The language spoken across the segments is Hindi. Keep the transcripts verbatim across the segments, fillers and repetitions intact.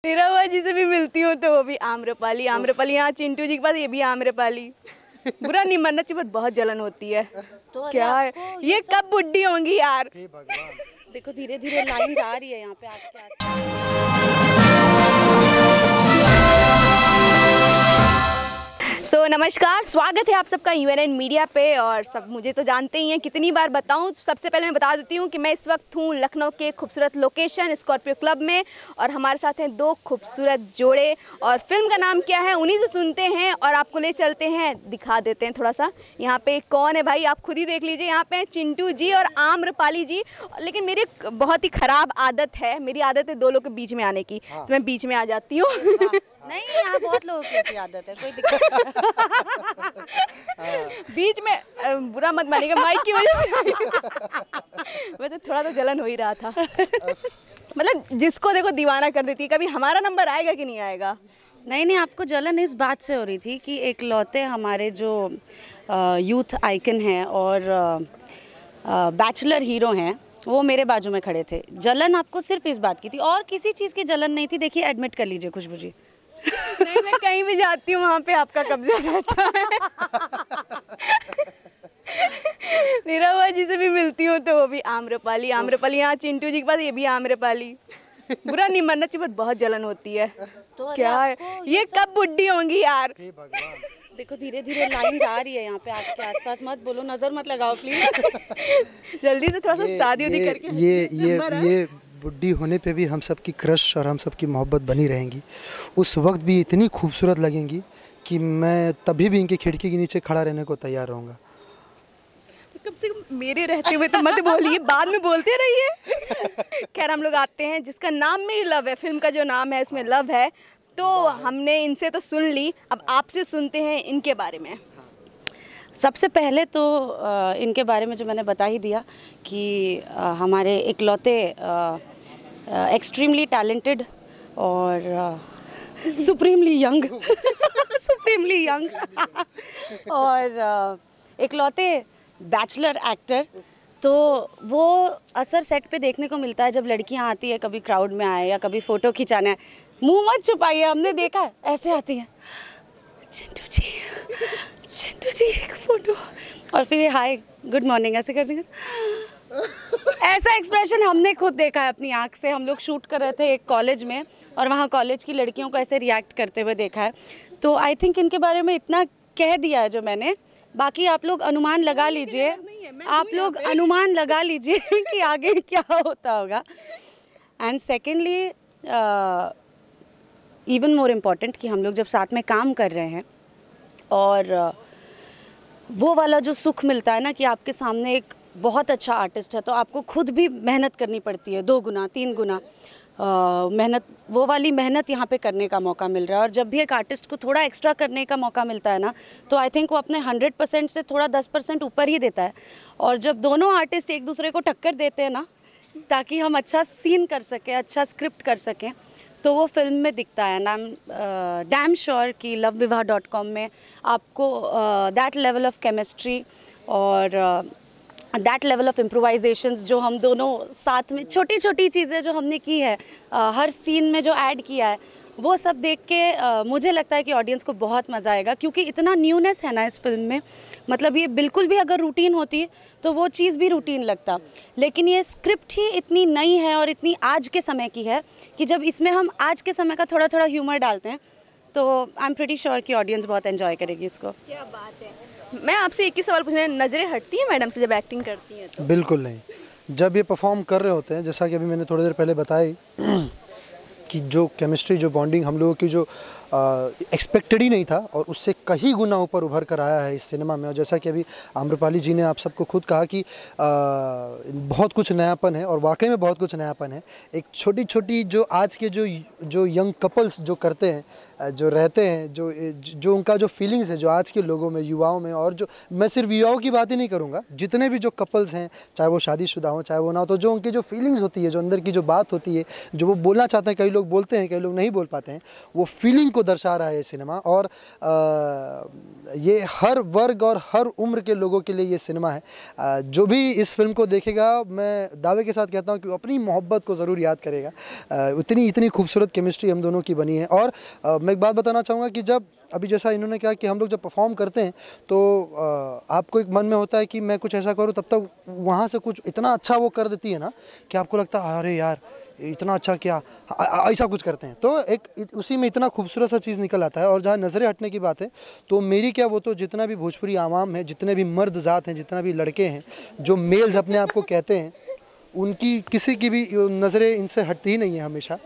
मेरा हुआ जिसे भी मिलती हूँ तो वो भी आम्रपाली आम्रपाली। यहाँ चिंटू जी के पास ये भी आम्रपाली। बुरा नहीं मानना चाहिए बट बहुत जलन होती है। तो क्या है ये, ये कब बुढ़ी होंगी यार। देखो धीरे धीरे लाइन आ रही है यहाँ पे आपके आस। सो so, नमस्कार, स्वागत है आप सबका यूएनएन मीडिया पे। और सब मुझे तो जानते ही हैं, कितनी बार बताऊं। सबसे पहले मैं बता देती हूं कि मैं इस वक्त हूं लखनऊ के खूबसूरत लोकेशन स्कॉर्पियो क्लब में और हमारे साथ हैं दो खूबसूरत जोड़े। और फिल्म का नाम क्या है उन्हीं से सुनते हैं और आपको ले चलते हैं, दिखा देते हैं थोड़ा सा। यहाँ पे कौन है भाई, आप खुद ही देख लीजिए। यहाँ पे चिंटू जी और आम्रपाली जी। लेकिन मेरी बहुत ही ख़राब आदत है, मेरी आदत है दो लोग के बीच में आने की। हाँ। तो मैं बीच में आ जाती हूँ। नहीं, यहाँ बहुत लोगों की ऐसी आदत है, कोई दिक्कत नहीं। बीच में बुरा मत मानिएगा, माइक की वजह से। वैसे थोड़ा तो जलन हो ही रहा था। मतलब जिसको देखो दीवाना कर देती है। कभी हमारा नंबर आएगा कि नहीं आएगा? नहीं नहीं, आपको जलन इस बात से हो रही थी कि एक लौते हमारे जो यूथ आइकन हैं और बैचलर हीरो हैं वो मेरे बाजू में खड़े थे। जलन आपको सिर्फ इस बात की थी और किसी चीज़ की जलन नहीं थी। देखिए, एडमिट कर लीजिए खुशबू जी। नहीं, मैं कहीं भी जाती हूँ वहाँ पे आपका कब्जा रहता है। मेरा हुआ जिसे भी मिलती हूँ तो वो भी आम्रपाली आम्रपाली। यहाँ चिंटू जी के पास ये भी आम्रपाली। बुरा नहीं मानना चाहिए बट बहुत जलन होती है। तो क्या है ये, कब बुढ़ी होंगी यार। देखो धीरे धीरे लाइन आ रही है यहाँ पे आपके आसपास। मत बोलो, नजर मत लगाओ प्लीज। जल्दी से थोड़ा सा शादी उदी करके। ये ये ये बुढ़ी होने पे भी हम सब की क्रश और हम सब की मोहब्बत बनी रहेंगी। उस वक्त भी इतनी खूबसूरत लगेंगी कि मैं तभी भी इनकी खिड़की के नीचे खड़ा रहने को तैयार रहूँगा। कम से कम मेरे रहते हुए तो मत बोलिए, बाद में बोलते रहिए। खैर, हम लोग आते हैं जिसका नाम में ही लव है। फिल्म का जो नाम है इसमें लव है। तो हमने इनसे तो सुन ली, अब आपसे सुनते हैं इनके बारे में। सबसे पहले तो इनके बारे में जो मैंने बता ही दिया कि हमारे इकलौते एक्सट्रीमली टैलेंटेड और सुप्रीमली यंग सुप्रीमली यंग और इकलौते बैचलर एक्टर। तो वो असर सेट पे देखने को मिलता है जब लड़कियां आती है, कभी क्राउड में आए या कभी फ़ोटो खिंचाना है। मुंह मत छुपाइए, हमने देखा है, ऐसे आती है, चिंटू जी चिंटू जी एक फ़ोटो, और फिर हाय गुड मॉर्निंग ऐसे कर देंगे। ऐसा एक्सप्रेशन हमने खुद देखा है अपनी आँख से। हम लोग शूट कर रहे थे एक कॉलेज में और वहाँ कॉलेज की लड़कियों को ऐसे रिएक्ट करते हुए देखा है। तो आई थिंक इनके बारे में इतना कह दिया है जो मैंने। बाकी आप लोग अनुमान लगा लीजिए, आप लोग अनुमान लगा लीजिए कि आगे क्या होता होगा। And secondly, even more important कि हम लोग जब साथ में काम कर रहे हैं और uh, वो वाला जो सुख मिलता है ना कि आपके सामने एक बहुत अच्छा आर्टिस्ट है, तो आपको खुद भी मेहनत करनी पड़ती है, दो गुना तीन गुना मेहनत। वो वाली मेहनत यहाँ पे करने का मौका मिल रहा है। और जब भी एक आर्टिस्ट को थोड़ा एक्स्ट्रा करने का मौका मिलता है ना, तो आई थिंक वो अपने हंड्रेड परसेंट से थोड़ा दस परसेंट ऊपर ही देता है। और जब दोनों आर्टिस्ट एक दूसरे को टक्कर देते हैं ना, ताकि हम अच्छा सीन कर सकें, अच्छा स्क्रिप्ट कर सकें, तो वो फिल्म में दिखता है। And I am damn sure कि लव विवाह डॉट कॉम में आपको दैट लेवल ऑफ केमिस्ट्री और दैट लेवल ऑफ इम्प्रोवाइजेशंस जो हम दोनों साथ में, छोटी छोटी चीज़ें जो हमने की है, uh, हर सीन में जो ऐड किया है, वो सब देख के uh, मुझे लगता है कि ऑडियंस को बहुत मज़ा आएगा। क्योंकि इतना न्यूनेस है ना इस फिल्म में। मतलब ये बिल्कुल भी अगर रूटीन होती तो वो चीज़ भी रूटीन लगता, लेकिन ये स्क्रिप्ट ही इतनी नई है और इतनी आज के समय की है कि जब इसमें हम आज के समय का थोड़ा थोड़ा ह्यूमर डालते हैं तो आई एम प्रीटी श्योर कि ऑडियंस बहुत एंजॉय करेगी इसको। क्या बात है। मैं आपसे एक ही सवाल पूछना है, नज़रें हटती हैं मैडम से जब एक्टिंग करती हैं तो? बिल्कुल नहीं। जब ये परफॉर्म कर रहे होते हैं, जैसा कि अभी मैंने थोड़ी देर पहले बताई कि जो केमिस्ट्री, जो बॉन्डिंग हम लोगों की जो एक्सपेक्टेड ही नहीं था और उससे कहीं गुना ऊपर उभर कर आया है इस सिनेमा में। और जैसा कि अभी आम्रपाली जी ने आप सबको खुद कहा कि आ, बहुत कुछ नयापन है और वाकई में बहुत कुछ नयापन है। एक छोटी छोटी जो आज के जो जो यंग कपल्स जो करते हैं, जो रहते हैं, जो जो उनका जो फीलिंग्स है जो आज के लोगों में, युवाओं में, और जो मैं सिर्फ युवाओं की बात ही नहीं करूँगा, जितने भी जो कपल्स हैं, चाहे वो शादीशुदा हों चाहे वो ना हो, तो जो उनकी जो फीलिंग्स होती है, जो अंदर की जो बात होती है, जो वो बोलना चाहते हैं, कई लोग बोलते हैं, कई लोग नहीं बोल पाते हैं, वो फीलिंग को दर्शा रहा है ये सिनेमा। और आ, ये हर वर्ग और हर उम्र के लोगों के लिए ये सिनेमा है। आ, जो भी इस फिल्म को देखेगा, मैं दावे के साथ कहता हूँ कि वो अपनी मोहब्बत को ज़रूर याद करेगा। आ, इतनी इतनी खूबसूरत केमिस्ट्री हम दोनों की बनी है। और आ, मैं एक बात बताना चाहूँगा कि जब अभी जैसा इन्होंने कहा कि हम लोग जब परफॉर्म करते हैं तो आ, आपको एक मन में होता है कि मैं कुछ ऐसा करूं, तब तक वहाँ से कुछ इतना अच्छा वो कर देती है ना कि आपको लगता है अरे यार इतना अच्छा क्या, ऐसा कुछ करते हैं। तो एक उसी में इतना खूबसूरत सा चीज़ निकल आता है। और जहाँ नज़रें हटने की बात है तो मेरी क्या, वो तो जितना भी भोजपुरी आवाम है, जितने भी मर्द ज़ात हैं, जितना भी लड़के हैं जो मेल्स अपने आप को कहते हैं, उनकी किसी की भी नज़रें इनसे हटती ही नहीं है हमेशा।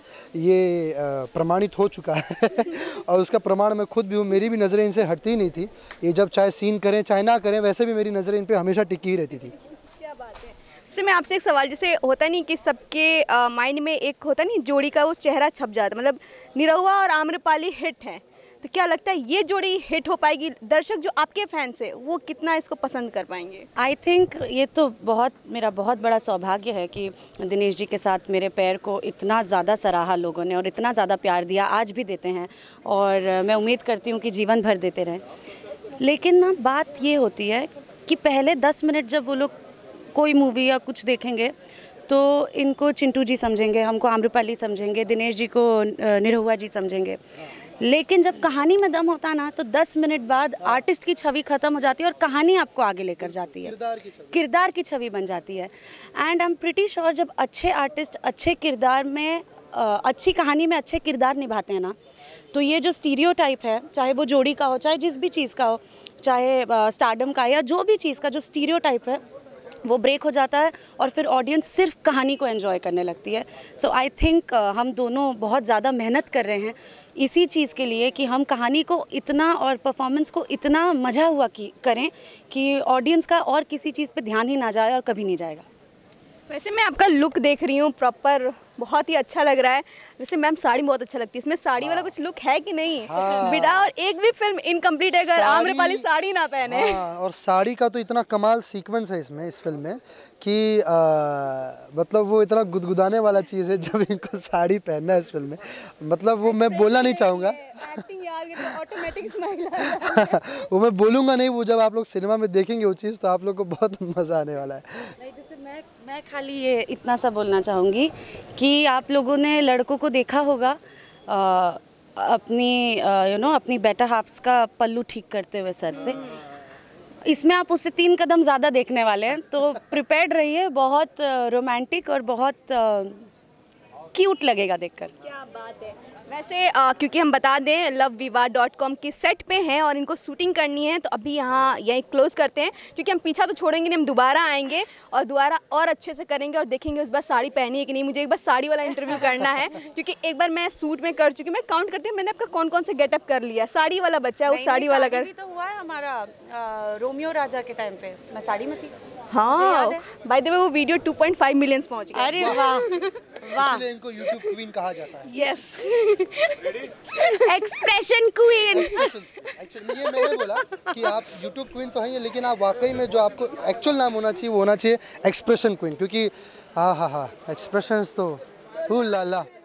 ये प्रमाणित हो चुका है और उसका प्रमाण मैं खुद भी हूँ। मेरी भी नज़रें इनसे हटती ही नहीं थी। ये जब चाहे सीन करें चाहे ना करें, वैसे भी मेरी नज़रें इन पे हमेशा टिकी ही रहती थी। क्या बात है। जैसे मैं आपसे एक सवाल, जैसे होता नहीं कि सबके माइंड में एक होता नहीं जोड़ी का वो चेहरा छप जाता, मतलब निरहुआ और आम्रपाली हिट है, तो क्या लगता है ये जोड़ी हिट हो पाएगी? दर्शक जो आपके फैंस है वो कितना इसको पसंद कर पाएंगे? आई थिंक ये तो बहुत मेरा बहुत बड़ा सौभाग्य है कि दिनेश जी के साथ मेरे पैर को इतना ज़्यादा सराहा लोगों ने और इतना ज़्यादा प्यार दिया, आज भी देते हैं और मैं उम्मीद करती हूँ कि जीवन भर देते रहें। लेकिन ना बात ये होती है कि पहले दस मिनट जब वो लोग कोई मूवी या कुछ देखेंगे तो इनको चिंटू जी समझेंगे, हमको आम्रपाली समझेंगे, दिनेश जी को निरहुआ जी समझेंगे। लेकिन जब कहानी में दम होता ना तो दस मिनट बाद आर्टिस्ट की छवि ख़त्म हो जाती है और कहानी आपको आगे लेकर जाती है, किरदार की छवि, किरदार की छवि बन जाती है। And I am pretty sure जब अच्छे आर्टिस्ट अच्छे किरदार में अच्छी कहानी में अच्छे किरदार निभाते हैं ना, तो ये जो स्टीरियोटाइप है, चाहे वो जोड़ी का हो, चाहे जिस भी चीज़ का हो, चाहे स्टारडम का या जो भी चीज़ का जो स्टीरियोटाइप है, वो ब्रेक हो जाता है और फिर ऑडियंस सिर्फ कहानी को एंजॉय करने लगती है। सो आई थिंक हम दोनों बहुत ज़्यादा मेहनत कर रहे हैं इसी चीज़ के लिए कि हम कहानी को इतना और परफॉर्मेंस को इतना मज़ा हुआ कि करें कि ऑडियंस का और किसी चीज़ पे ध्यान ही ना जाए और कभी नहीं जाएगा। वैसे मैं आपका लुक देख रही हूँ, प्रॉपर बहुत ही अच्छा लग रहा है। वैसे मैम साड़ी बहुत अच्छा लगती है, इसमें साड़ी वाला कुछ लुक है कि नहीं? हाँ। बिना और एक भी फिल्म इनकम्प्लीट है अगर आम्रपाली साड़ी ना पहने। हाँ, और साड़ी का तो इतना कमाल सीक्वेंस है इसमें, इस फिल्म में कि आ, मतलब वो इतना गुदगुदाने वाला चीज़ है जब इनको साड़ी पहनना है इस फिल्म में। मतलब वो मैं बोलना नहीं चाहूँगा, एक्टिंग यार ऑटोमेटिक स्माइल आ रहा है। वो मैं बोलूँगा नहीं, वो जब आप लोग सिनेमा में देखेंगे वो चीज़ तो आप लोग को बहुत मज़ा आने वाला है। नहीं, जैसे मैं मैं खाली ये इतना सा बोलना चाहूँगी कि आप लोगों ने लड़कों को देखा होगा आ, अपनी यू नो अपनी बेटर हाफ्स का पल्लू ठीक करते हुए सर से। इसमें आप उससे तीन कदम ज़्यादा देखने वाले हैं, तो प्रिपेयर्ड रहिए। बहुत रोमांटिक और बहुत क्यूट लगेगा देखकर। क्या बात है। वैसे आ, क्योंकि हम बता दें लव विवाह डॉट कॉम की सेट पे हैं और इनको शूटिंग करनी है, तो अभी यहाँ यहीं क्लोज करते हैं क्योंकि हम पीछा तो छोड़ेंगे नहीं, हम दोबारा आएंगे और दोबारा और अच्छे से करेंगे और देखेंगे उस बार साड़ी पहनी है कि नहीं। मुझे एक बार साड़ी वाला इंटरव्यू करना है क्योंकि एक बार मैं सूट में कर चुकी हूँ। मैं काउंट करती हूँ मैंने आपका कौन कौन से गेटअप कर लिया। साड़ी वाला बच्चा है, वो साड़ी वाला कर भी तो हुआ है हमारा आ, रोमियो राजा के टाइम पे मैं साड़ी में थी। हाँ, बाय द वे वो video two point five millions पहुंच गया। अरे वाह वाह, इसलिए इनको यूट्यूब क्वीन कहा जाता है। Yes, expression queen. एक्चुअली ये मैंने बोला कि आप यूट्यूब क्वीन तो हैं, लेकिन आप वाकई में जो आपको एक्चुअल नाम होना चाहिए वो होना चाहिए एक्सप्रेशन क्वीन, क्योंकि हाँ हाँ हाँ एक्सप्रेशंस तो हू ला ला।